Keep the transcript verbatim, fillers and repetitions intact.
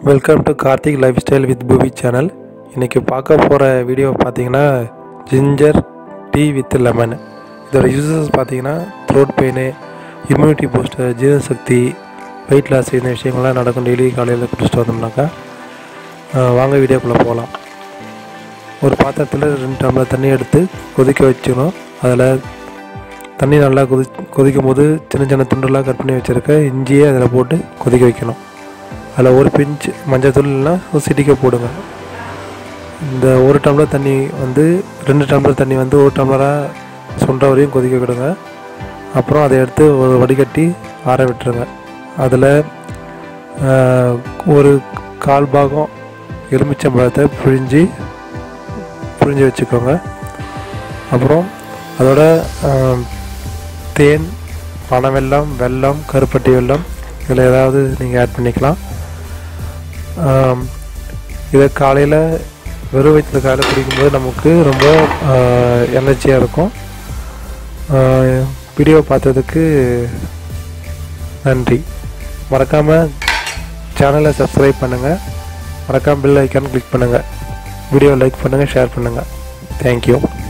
Welcome to Karthik lifestyle with Poovi channel. இன்றைக்கி பார்க்க போகிற வீடியோ பார்த்தீங்கன்னா ஜிஞ்சர் டீ வித் லெமன். இதோட யூசஸ் பார்த்தீங்கன்னா த்ரோட் பெயின், இம்யூனிட்டி பூஸ்டர், ஜீரணசக்தி, வெயிட் லாஸ், இந்த விஷயங்கள்லாம் நடக்கும். டெய்லி காலையில் குடிச்சிட்டு வந்தோம்னாக்கா வாங்க வீடியோக்குள்ளே போகலாம். ஒரு பாத்திரத்தில் ரெண்டு டம்ளர் தண்ணி எடுத்து கொதிக்க வச்சுக்கணும். அதில் தண்ணி நல்லா கொதி கொதிக்கும் போது சின்ன சின்ன துண்டுலாம் கட் பண்ணி வச்சுருக்க இஞ்சியை அதில் போட்டு கொதிக்க வைக்கணும். அதில் ஒரு பிஞ்ச் மஞ்சள் தூள் இல்லைனா ஒரு சிட்டிக்கை போடுங்க. இந்த ஒரு டம்ளர் தண்ணி வந்து ரெண்டு டம்ளர் தண்ணி வந்து ஒரு டம்ளராக சுண்ட வரையும் கொதிக்க விடுங்க. அப்புறம் அதை எடுத்து ஒரு வடிகட்டி ஆற விட்டுருங்க. அதில் ஒரு கால் பாகம் எலுமிச்சம்பழத்தை பிழிஞ்சி பிழிஞ்சி வச்சுக்கோங்க. அப்புறம் அதோட தேன், பனவெல்லம், வெல்லம், கருப்பட்டி வெல்லம் இதில் ஏதாவது நீங்கள் ஆட் பண்ணிக்கலாம். இதை காலையில் வெறும் வயிற்றில் காலையில் குடிக்கும்போது நமக்கு ரொம்ப எனர்ஜியாக இருக்கும். வீடியோ பார்த்ததுக்கு நன்றி. மறக்காமல் சேனலை சப்ஸ்கிரைப் பண்ணுங்கள். மறக்காமல் பெல் ஐக்கான் கிளிக் பண்ணுங்கள். வீடியோ லைக் பண்ணுங்கள், ஷேர் பண்ணுங்கள். தேங்க்யூ.